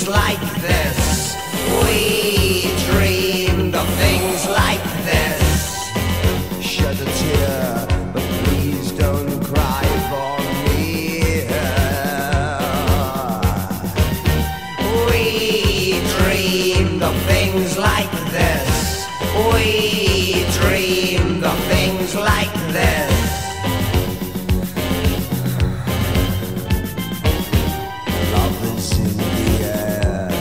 like this. We dreamed of things like this. Shed a tear, but please don't cry for me. We dreamed of things like this. We dreamed of things like this. Love is in the air,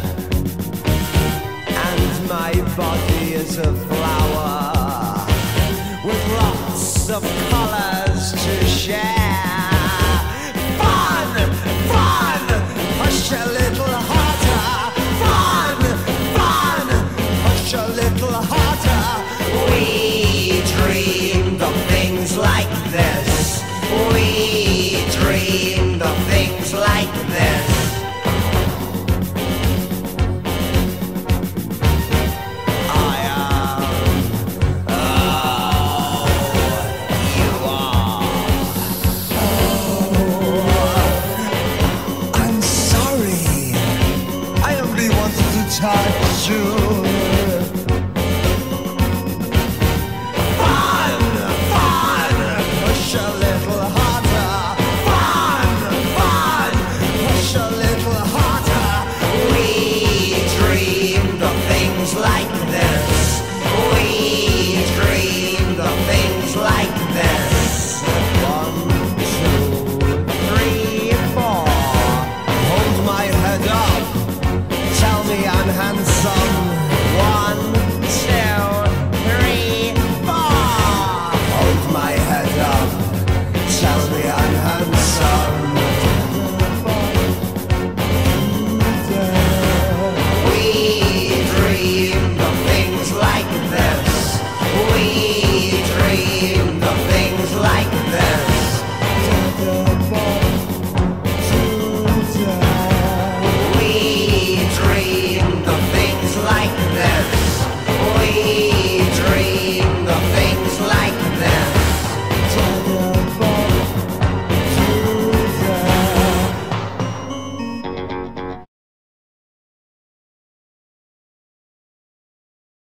and my body is a flower with lots of colors to share. Fun, fun, push a little harder. Fun, fun, push a little harder. We dreamed of things like this. We dreamed of things like this. I am, oh, you are. Oh, I'm sorry. I only wanted to touch you. Fun, fun, push a little harder. Fun, fun, push a little harder. We dreamed of things like this. We dreamed of things like this. 1, 2, 3, 4. Hold my head up. Tell me I'm handsome. 1,